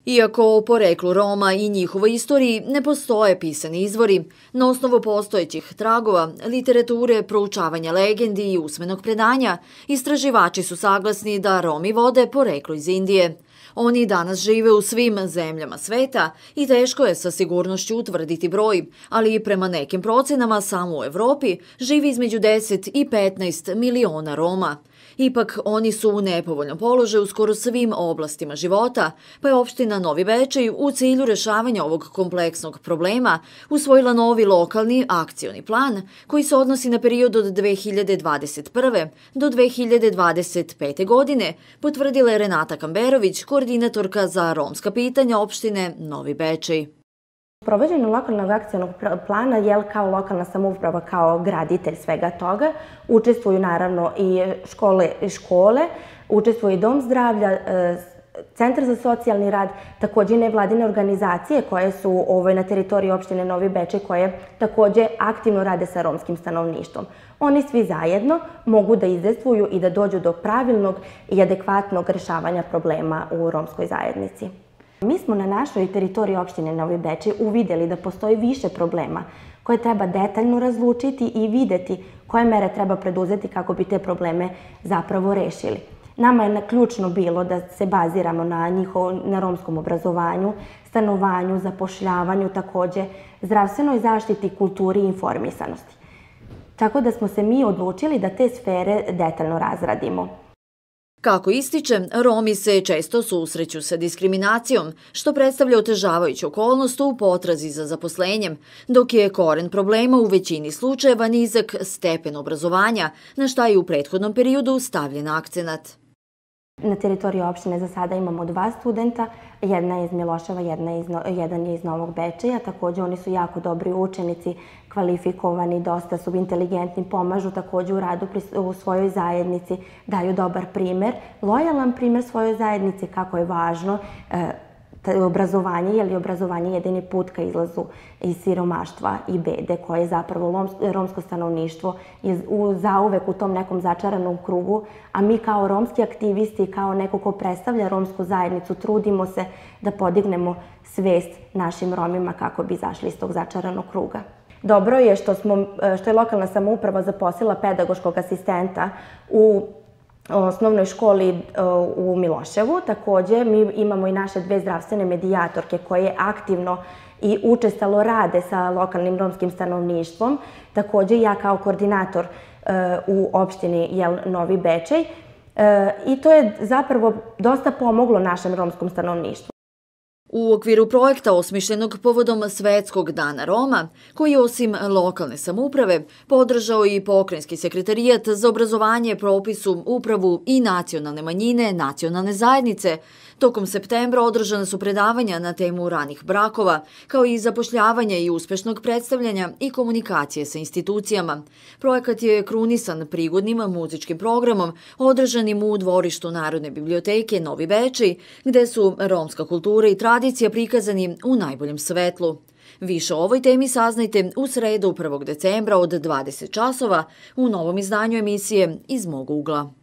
Iako o poreklu Roma i njihovoj istoriji ne postoje pisani izvori, na osnovu postojećih tragova, literature, proučavanja legendi i usmenog predanja, istraživači su saglasni da Romi vode poreklo iz Indije. Oni danas žive u svim zemljama sveta i teško je sa sigurnošću utvrditi broj, ali i prema nekim procenama samo u Evropi živi između 10 i 15 miliona Roma. Ipak, oni su u nepovoljnom položaju u skoro svim oblastima života, pa je opština Novi Bečej u cilju rešavanja ovog kompleksnog problema usvojila novi lokalni akcioni plan koji se odnosi na period od 2021. do 2025. godine, potvrdila je Renata Kamberović, koordinatorka za romska pitanja opštine Novi Bečej. U provođenju lokalnog akcionog plana, kao lokalna samouprava, kao graditelj svega toga, učestvuju naravno i škole, učestvuje i Dom zdravlja, Centar za socijalni rad, takođe i nevladine organizacije koje su na teritoriji opštine Novi Bečej, koje takođe aktivno rade sa romskim stanovništvom. Oni svi zajedno mogu da izdejstvuju i da dođu do pravilnog i adekvatnog rešavanja problema u romskoj zajednici. Mi smo na našoj teritoriji opštine Novi Bečej uvideli da postoji više problema koje treba detaljno razlučiti i videti koje mere treba preduzeti kako bi te probleme zapravo rešili. Nama je ključno bilo da se baziramo na romskom obrazovanju, stanovanju, zapošljavanju, takođe zdravstvenoj zaštiti, kulturi i informisanosti. Tako da smo se mi odlučili da te sfere detaljno razradimo. Kako ističe, Romi se često susreću sa diskriminacijom, što predstavlja otežavajuću okolnost u potrazi za zaposlenjem, dok je koren problema u većini slučajeva nizak stepen obrazovanja, na šta je u prethodnom periodu stavljen akcenat. Na teritoriji opštine za sada imamo 2 studenta, jedna je iz Miloševa, jedan je iz Novog Bečeja. Takođe, oni su jako dobri učenici, kvalifikovani, dosta su inteligentni, pomažu takođe u radu u svojoj zajednici, daju dobar primer, lojalan primer svojoj zajednici kako je važno obrazovanje, jer je obrazovanje jedini put ka izlazu iz siromaštva i bede, koje je zapravo romsko stanovništvo je zauvek u tom nekom začaranom krugu, a mi kao romski aktivisti, kao neko ko predstavlja romsku zajednicu, trudimo se da podignemo svest našim Romima kako bi izašli iz tog začaranog kruga. Dobro je što je lokalna samouprava zaposlila pedagoškog asistenta u osnovnoj školi u Miloševu. Takođe, mi imamo i naše 2 zdravstvene medijatorke koje aktivno i učestalo rade sa lokalnim romskim stanovništvom. Takođe, ja kao koordinator u opštini Novi Bečej. I to je zapravo dosta pomoglo našem romskom stanovništvu. U okviru projekta osmišljenog povodom Svetskog dana Roma, koji je osim lokalne samouprave podržao i Pokrajinski sekretarijat za obrazovanje, propisu, upravu i nacionalne manjine, nacionalne zajednice, tokom septembra održana su predavanja na temu ranih brakova, kao i zapošljavanja i uspešnog predstavljanja i komunikacije sa institucijama. Projekat je krunisan prigodnim muzičkim programom održanim u dvorištu Narodne biblioteke Novi Bečej, gde su romska kultura i tradicija prikazani u najboljem svetlu. Više o ovoj temi saznajte u sredu 1. decembra od 20 časova u novom izdanju emisije Iz mog ugla.